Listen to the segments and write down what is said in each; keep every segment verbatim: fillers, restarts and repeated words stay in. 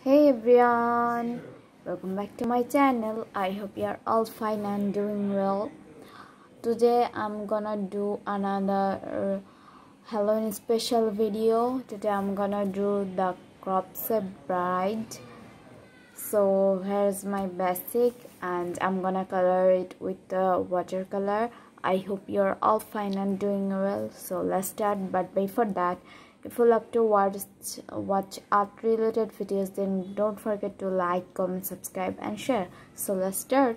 Hey everyone, welcome back to my channel. I hope you are all fine and doing well. Today I'm gonna do another uh, Halloween special video. Today I'm gonna do the crop shape bride. So here's my basic and I'm gonna color it with the watercolor. I hope you're all fine and doing well. So let's start, but before that, if you love to watch watch art related videos, then don't forget to like, comment, subscribe and share. So let's start.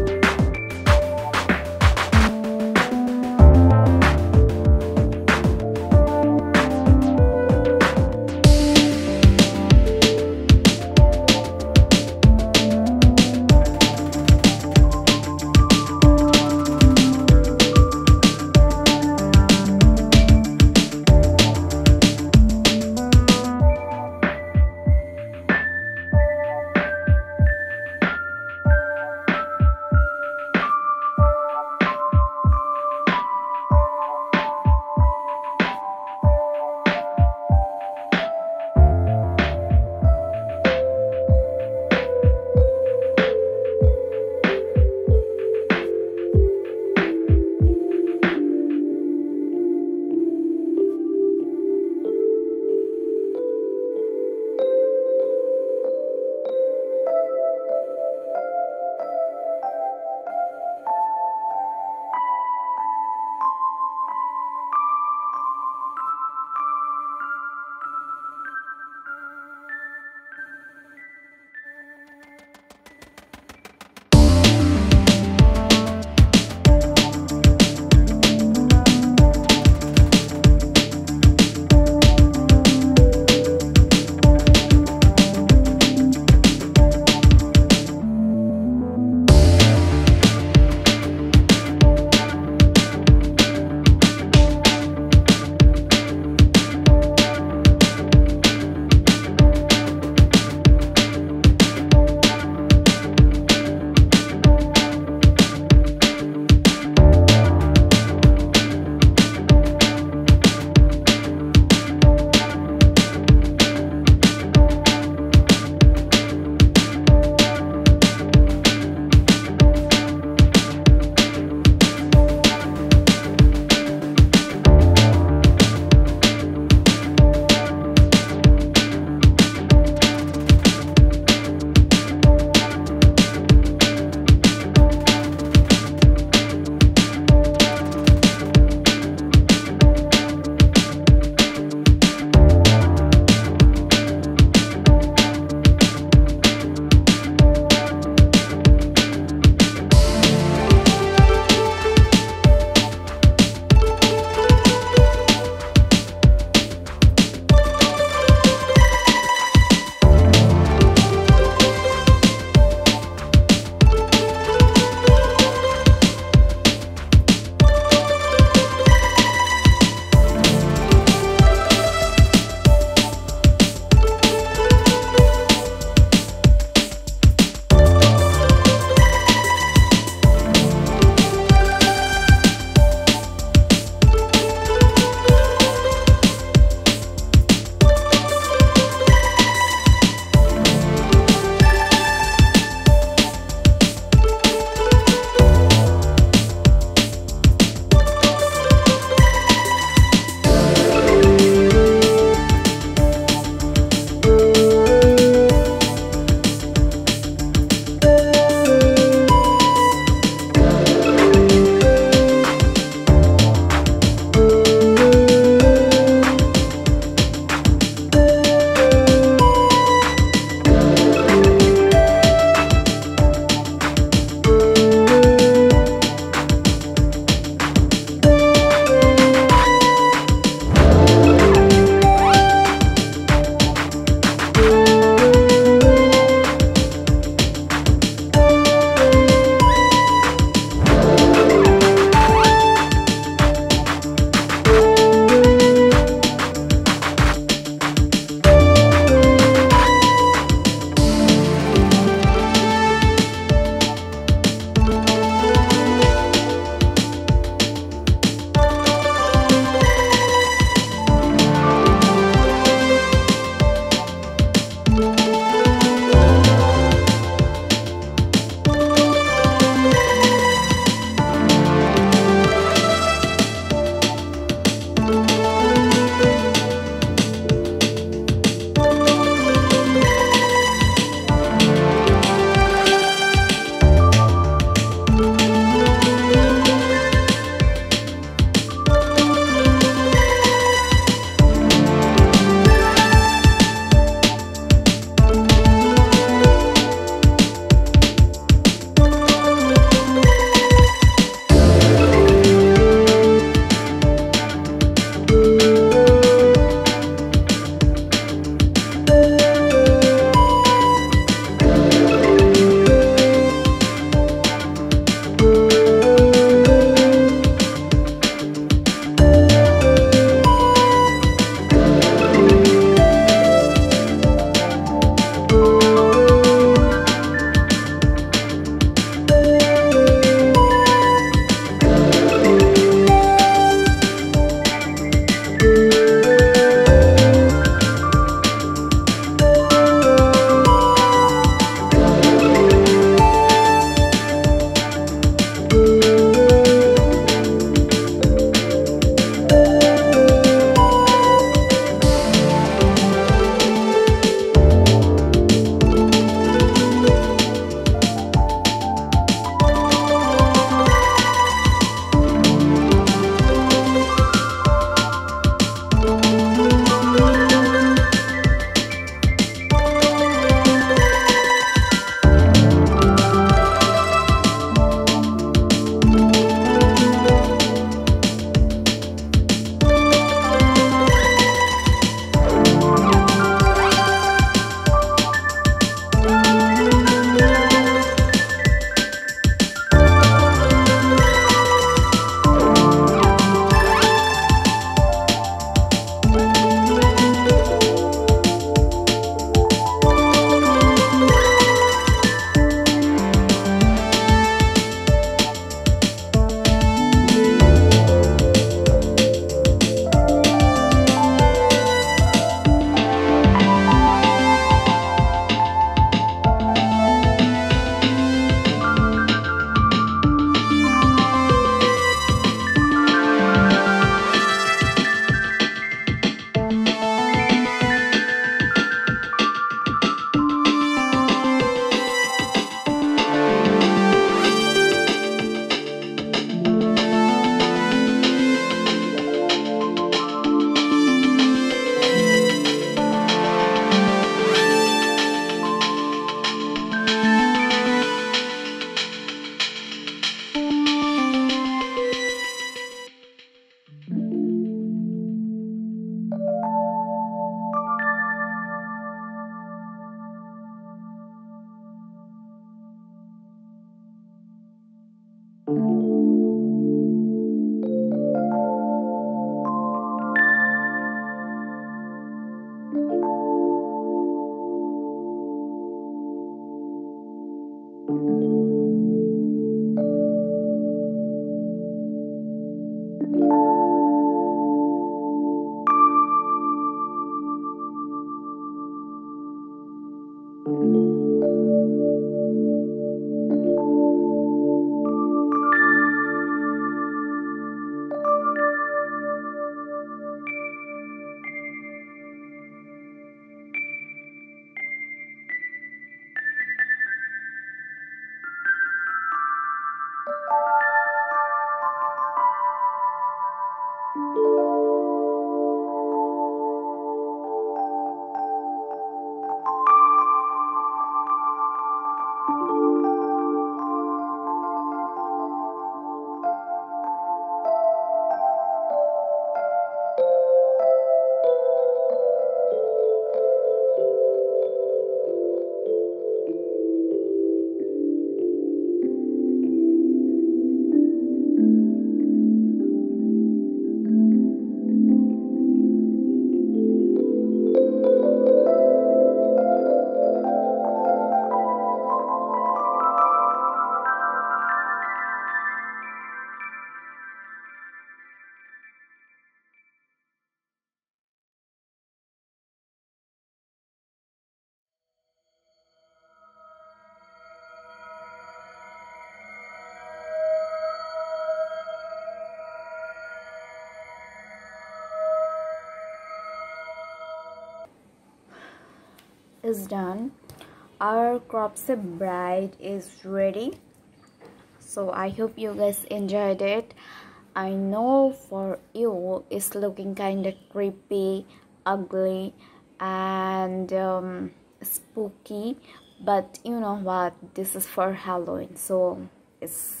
Is done. Our crop bride is ready. So I hope you guys enjoyed it. I know for you it's looking kind of creepy, ugly, and um, spooky, but you know what, this is for Halloween, so it's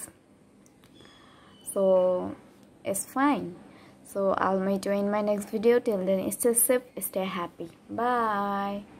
so it's fine. So I'll meet you in my next video. Till then, stay safe, stay happy, bye.